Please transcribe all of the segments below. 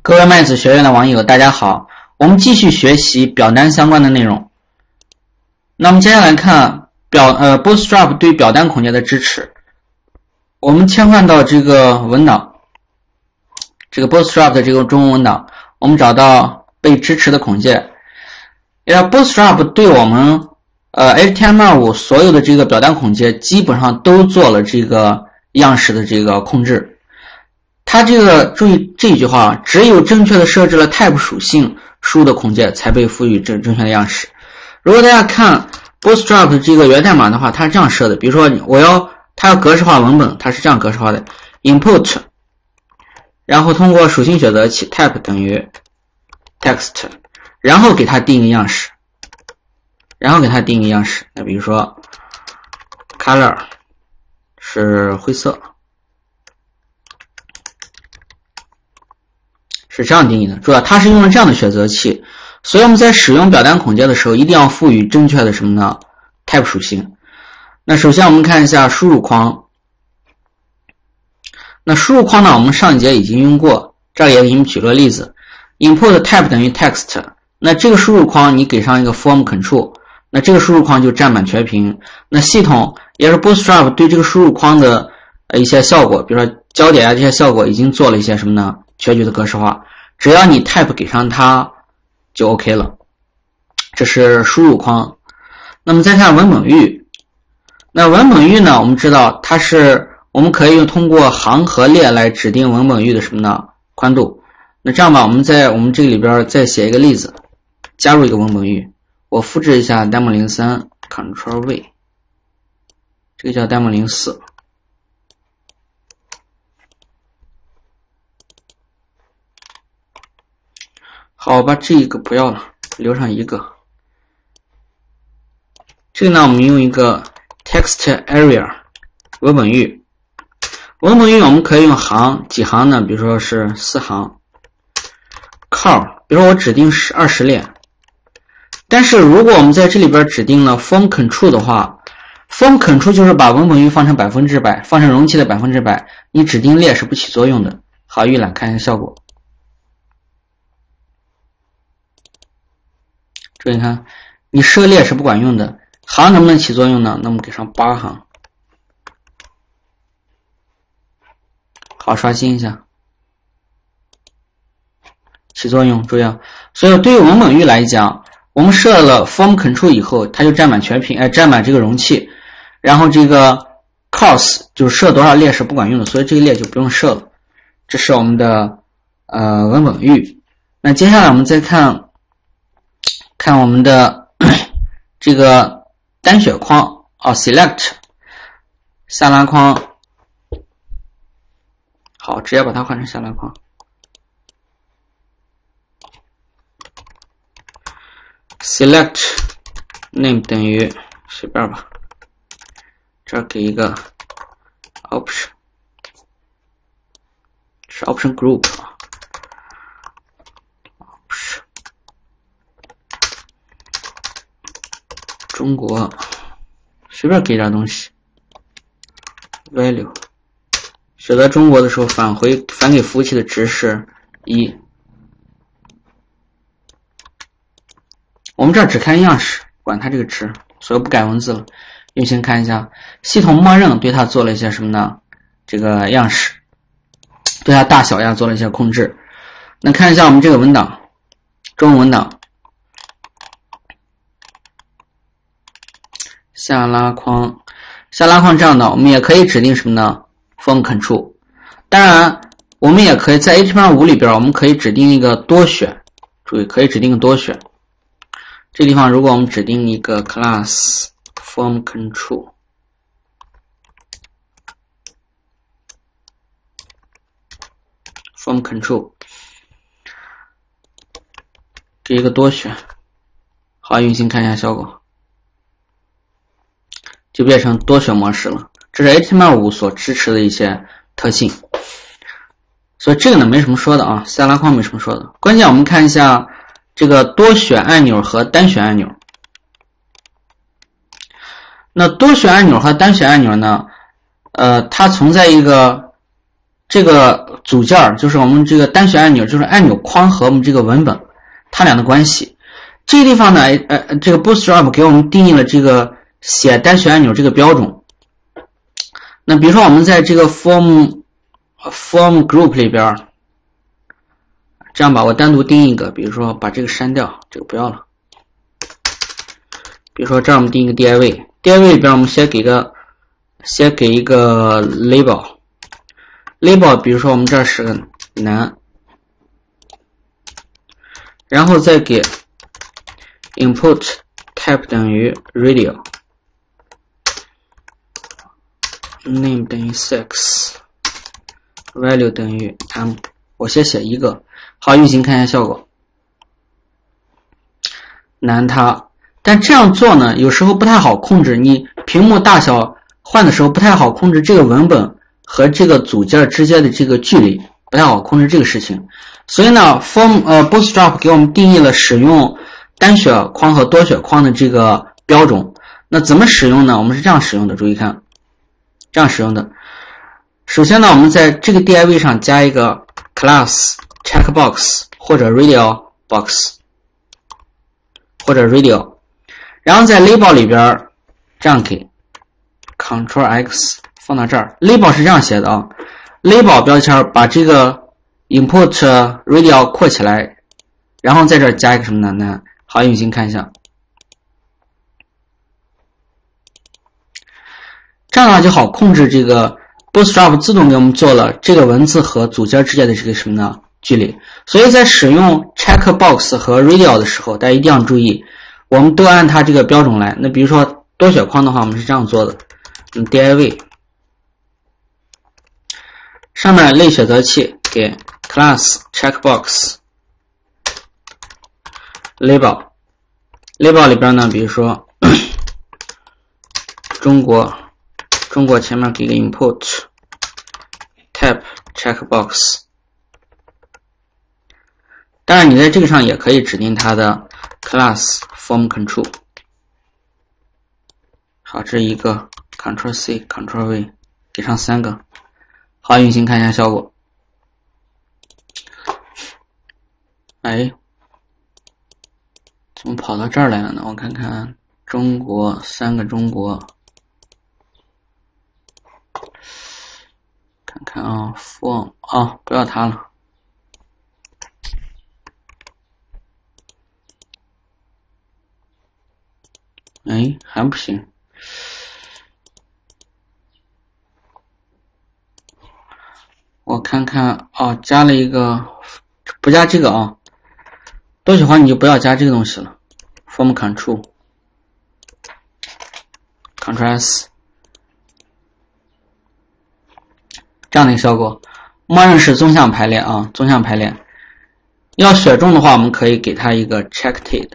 各位麦子学院的网友，大家好，我们继续学习表单相关的内容。那么接下来看Bootstrap 对表单孔雀的支持。我们切换到这个文档，这个 Bootstrap 的这个中文文档，我们找到被支持的孔雀。Bootstrap 对我们HTML5 所有的这个表单孔雀基本上都做了这个样式的这个控制。它这个注意这一句话，只有正确的设置了 type 属性，输入的孔雀才被赋予正确的样式。如果大家看 Bootstrap 的这个源代码的话，它是这样设的，比如说它要格式化文本，它是这样格式化的 input， 然后通过属性选择器 type 等于 text， 然后给它定一个样式，那比如说 color 是灰色，是这样定义的。主要它是用了这样的选择器，所以我们在使用表单孔雀的时候，一定要赋予正确的什么呢 type 属性。那首先我们看一下输入框。那输入框呢，我们上一节已经用过，这里也给你们举个例子 input type 等于 text， 那这个输入框你给上一个 form control， 那这个输入框就占满全屏。那系统也是 Bootstrap 对这个输入框的一些效果，比如说焦点啊这些效果已经做了一些什么呢全局的格式化，只要你 type 给上它就 OK 了。这是输入框。那么再看文本域。那文本域呢，我们知道我们可以通过行和列来指定文本域的什么呢宽度。那这样吧，我们在我们这个里边再写一个例子，加入一个文本域，我复制一下 demo03 Ctrl V， 这个叫 demo04。好，我把这个不要了，留上一个。这个呢，我们用一个 text area 文本域。文本域我们可以用行，几行呢？比如说是4行。call， 比如说我指定是20列。但是如果我们在这里边指定了 form control 的话， form control 就是把文本域放成100%，放成容器的100%，你指定列是不起作用的。好，预览看一下效果。注意看，你设列是不管用的，行能不能起作用呢？那我们给上8行。好，刷新一下，起作用，注意啊。所以对于文本域来讲，我们设了 form control 以后，它就占满全屏，占满这个容器。然后这个 cause 就是设多少列是不管用的，所以这个列就不用设了。这是我们的文本域。那接下来我们再看我们的这个单选框select 下拉框。好，直接把它换成下拉框。select name 等于随便吧，这儿给一个 option， 是 option group option 中国，随便给点东西 value， 选择中国的时候返给服务器的值是1。我们这儿只看样式，管它这个值，所以不改文字了。用心看一下，系统默认对它做了一些什么呢？这个样式，对它大小呀做了一些控制。那看一下我们这个文档，中文文档，下拉框这样的，我们也可以指定什么呢 ？form control。当然，我们也可以在 HTML5 里边，我们可以指定一个多选，注意可以指定一个多选。这地方如果我们指定一个 class form control， 给一个多选，好，用心看一下效果，就变成多选模式了。这是 HTML5 所支持的一些特性，所以这个呢没什么说的啊，下拉框没什么说的。关键我们看一下这个多选按钮和单选按钮。那多选按钮和单选按钮呢，它存在一个组件，就是我们这个单选按钮，就是按钮框和我们这个文本它俩的关系。这个地方呢，这个 Bootstrap 给我们定义了这个写单选按钮这个标准。那比如说我们在这个 form group 里边，这样吧，我单独定一个，比如说把这个删掉，这个不要了。比如说这儿我们定一个 div 里边我们先给一个 label， 比如说我们这儿是个男，然后再给 input type 等于 radio， name 等于 sex， value 等于 m， 我先写一个，好，运行看一下效果，男他。但这样做呢，有时候不太好控制，你屏幕大小换的时候不太好控制这个文本和这个组件之间的这个距离，不太好控制这个事情。所以呢Bootstrap 给我们定义了使用单选框和多选框的这个标准。那怎么使用呢？我们是这样使用的，注意看，这样使用的。首先呢，我们在这个 div 上加一个 class checkbox 或者 radio box 或者 radio。然后在 label 里边这样给 Ctrl X 放到这儿 ，label 是这样写的啊 ，label 标签把这个 input radio 扩起来，然后在这儿加一个什么呢？好，运行看一下，这样的话就好控制这个 Bootstrap 自动给我们做了这个文字和组件之间的这个什么呢距离。所以在使用 checkbox 和 radio 的时候，大家一定要注意。我们都按它这个标准来。那比如说多选框的话，我们是这样做的：div 上面类选择器给 class checkbox label 里边呢，比如说中国前面给个 input type checkbox。当然，你在这个上也可以指定它的 class form control。好，这一个 Ctrl C Ctrl V 给上3个。好，运行看一下效果。哎，怎么跑到这儿来了呢？我看看中国3个中国，看看啊 ，form 啊，不要它了。哎，还不行。我看看哦，加了一个，不加这个啊。多选框你就不要加这个东西了。Form Control S， 这样的一个效果。默认是纵向排列啊，纵向排列。要选中的话，我们可以给它一个 Checked。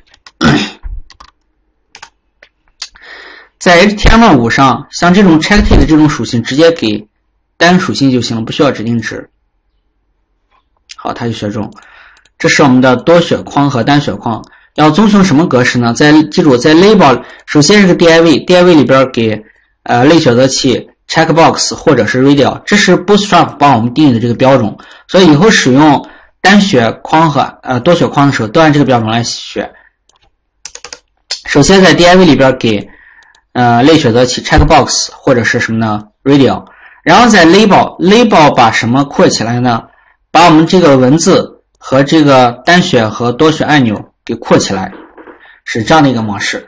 在 HTML5 上，像这种 checked 的这种属性，直接给单属性就行了，不需要指定值。好，它就选中。这是我们的多选框和单选框，要遵循什么格式呢？记住，在 label 首先是个 div 里边给类选择器 checkbox 或者是 radio， 这是 Bootstrap 帮我们定义的这个标准。所以以后使用单选框和多选框的时候，都按这个标准来选。首先在 div 里边给类选择器 checkbox 或者是什么呢 radio， 然后在 label 把什么扩起来呢？把我们这个文字和这个单选和多选按钮给扩起来，是这样的一个模式。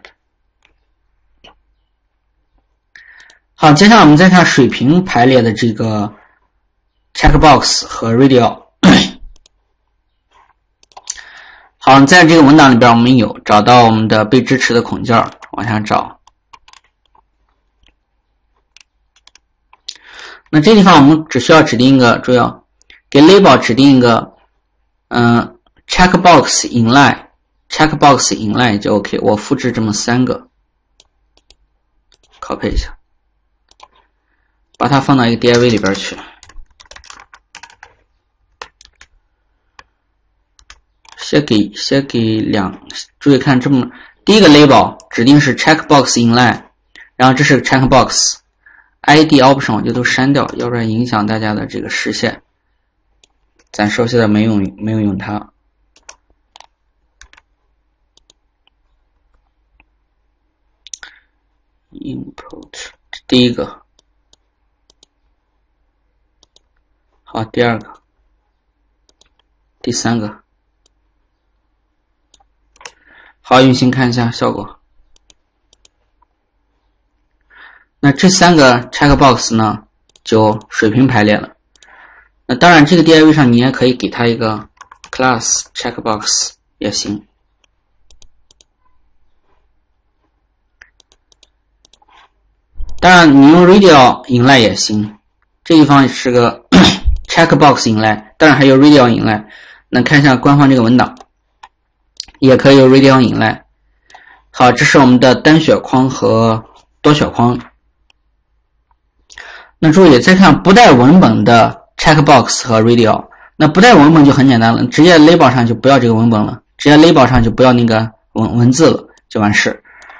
好，接下来我们再看水平排列的这个 checkbox 和 radio。好，在这个文档里边我们有找到我们的被支持的孔件，往下找。那这地方我们只需要指定一个，注意啊，给 label 指定一个checkbox inline 就 OK。我复制这么3个 ，copy 一下，把它放到一个 div 里边去。先给注意看这么，第一个 label 指定是 checkbox inline， 然后这是 checkbox。ID option 我就都删掉，要不然影响大家的这个视线。 暂时我现在没有用它。input 第一个，好，第二个，第三个，好，运行看一下效果。那这三个 checkbox 呢就水平排列了。那当然这个 div 上你也可以给它一个 class checkbox 也行。当然你用 radial 引赖也行，这地方是个checkbox 引赖，当然还有 radial 引赖。那看一下官方这个文档，也可以有 radial 引赖。好，这是我们的单选框和多选框。那注意再看不带文本的 checkbox 和 radial。那不带文本就很简单了，直接 label 上就不要这个文本了，直接 label 上就不要那个文字了，就完事。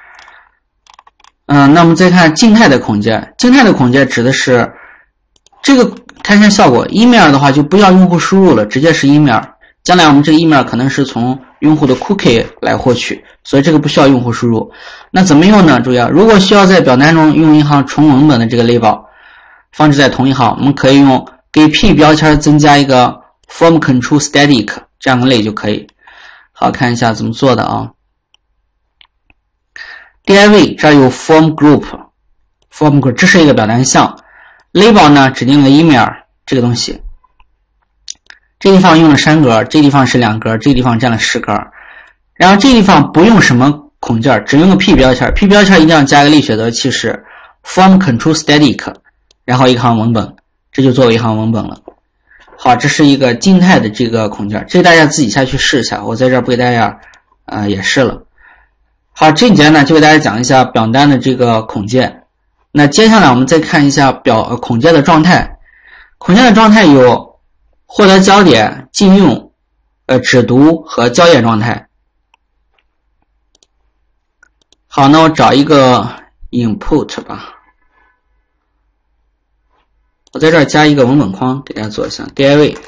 那么再看静态的孔接，静态的孔接指的是这个看一下效果。email 的话就不要用户输入了，直接是 email。将来我们这个 email 可能是从用户的 cookie 来获取，所以这个不需要用户输入。那怎么用呢？注意啊，如果需要在表单中用一行纯文本的这个 label 放置在同一行，我们可以用给 p 标签增加一个 form control static 这样的类就可以。好，看一下怎么做的啊。div 这儿有 form group， 这是一个表单项。label 呢指定了 email 这个东西，这地方用了3格，这地方是2格，这地方占了10格。然后这地方不用什么孔件，只用个 p 标签， p 标签一定要加个类选择器是 form control static， 然后一行文本，这就作为一行文本了。好，这是一个静态的这个孔件，这个大家自己下去试一下，我在这儿不给大家也试了。好，这一节呢就给大家讲一下表单的这个孔接。那接下来我们再看一下孔接的状态。孔接的状态有获得焦点、禁用、只读和校验状态。好，那我找一个 input 吧，我在这儿加一个文本框给大家做一下 div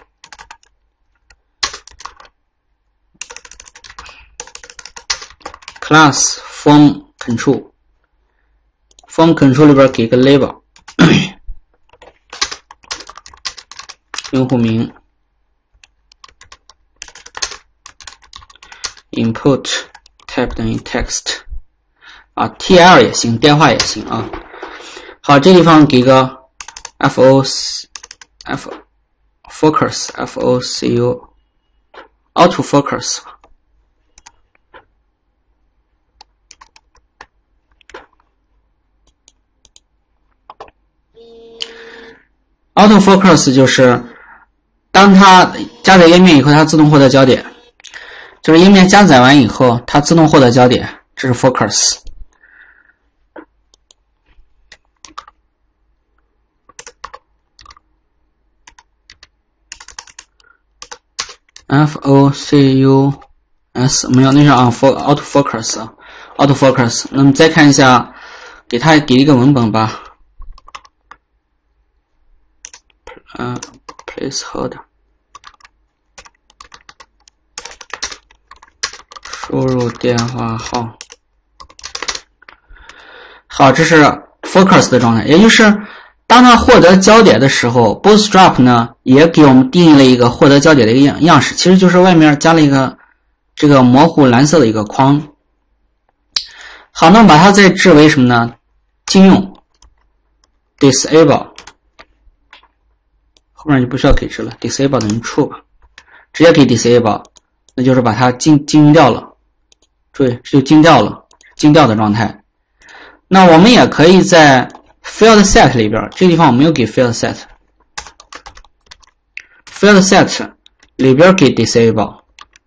class form control， form control 里边给个 label 用户名 input type 等于 text 啊 TL 也行，电话也行啊。好，这地方给个 focus autofocus autofocus 就是当它加载页面以后，它自动获得焦点，就是页面加载完以后，它自动获得焦点，这是 focus。focus 没有，那是autofocus。那么再看一下，给一个文本吧。placeholder 输入电话号。好，这是 focus 的状态，也就是当它获得焦点的时候 Bootstrap 呢也给我们定义了一个获得焦点的一个样式，其实就是外面加了一个这个模糊蓝色的一个框。好，那么把它再置为什么呢？禁用 disable， 后面就不需要给置了， disable 等于 true 吧，直接给 disable， 那就是把它禁用掉了。注意，这就禁掉了，禁掉的状态。那我们也可以在 field set 里边，这个地方我没有给 field set 里边给 disable。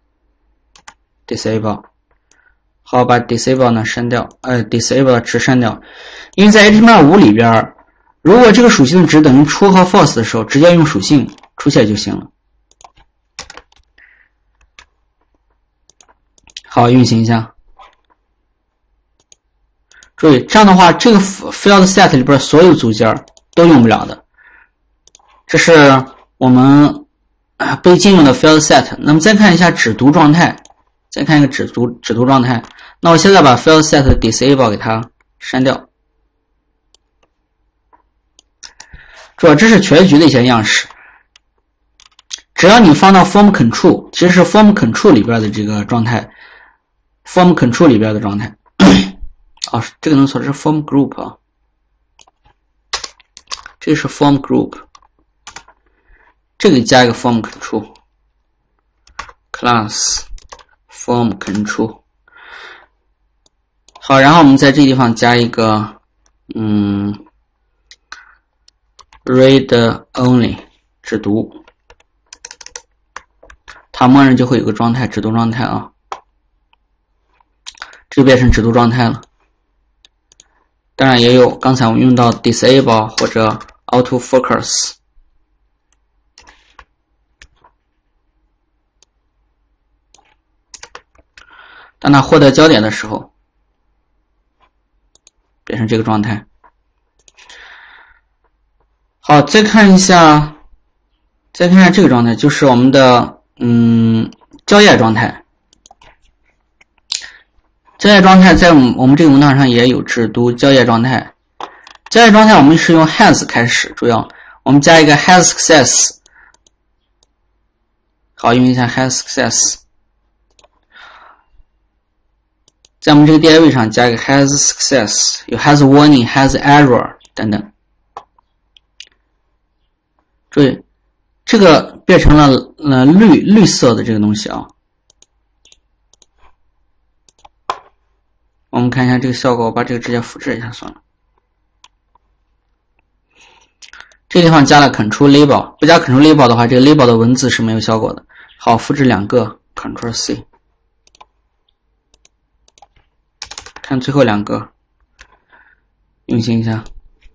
好，把 disable 呢删掉，disable 值删掉，因为在 HTML5 里边，如果这个属性值等于 true 和 false 的时候，直接用属性出现就行了。好，运行一下。注意，这样的话，这个 field set 里边所有组件都用不了的。这是我们被禁用的 failed set。那么再看一下只读状态，再看一个只读状态。那我现在把 failed set disable 给它删掉。主要这是全局的一些样式。只要你放到 form control， 其实是 form control 里边的这个状态 ，form control 里边的状态。哦，这个弄错了，是 form group 啊，这是 form group， 这个加一个 form control class form control。好，然后我们在这地方加一个read only 只读，它默认就会有个状态只读状态啊，这就变成只读状态了。当然也有刚才我们用到 disable 或者 auto focus。当它获得焦点的时候，变成这个状态。好，再看一下这个状态，就是我们的校验状态。校验状态在我们这个文档上也有只读校验状态。校验状态我们是用 has 开始，主要我们加一个 has success。好，用一下 has success。在我们这个第二位上加一个 has success， 有 has warning、has error 等等。注意，这个变成了绿色的这个东西啊。我们看一下这个效果，我把这个直接复制一下算了。这个地方加了 Control Label， 不加 Control Label 的话，这个 Label 的文字是没有效果的。好，复制两个 Control C， 看最后两个，运行一下。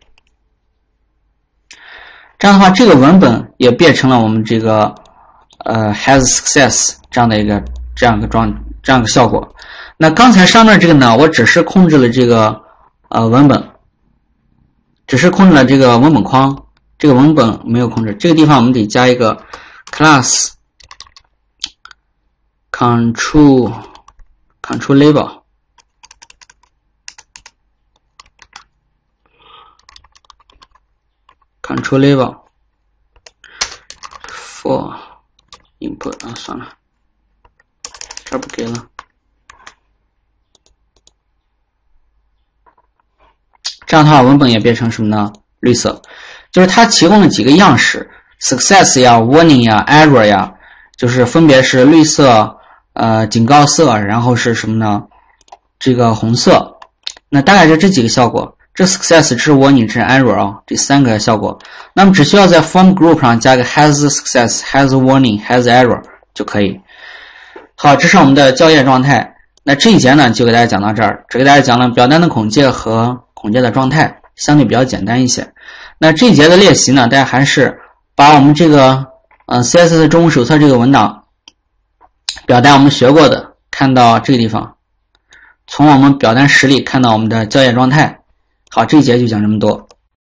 这样的话，这个文本也变成了我们这个has success 这样一个效果。那刚才上面这个呢，我只是控制了这个文本，只是控制了这个文本框，这个文本没有控制。这个地方我们得加一个 class control label。control label for input 啊，算了，这不给了。这样的话，文本也变成什么呢？绿色，就是它提供了几个样式 ，success 呀、warning 呀、error 呀，就是分别是绿色、警告色，然后是什么呢？这个红色。那大概就这几个效果。这 success 这是 warning 这是 error 啊，这三个效果。那么只需要在 form group 上加个 has success、has warning、has error 就可以。好，这是我们的校验状态。那这一节呢，就给大家讲到这儿，只给大家讲了表单的孔界和孔界的状态，相对比较简单一些。那这一节的练习呢，大家还是把我们这个CSS 中文手册这个文档表单我们学过的，看到这个地方，从我们表单实例看到我们的校验状态。好，这一节就讲这么多。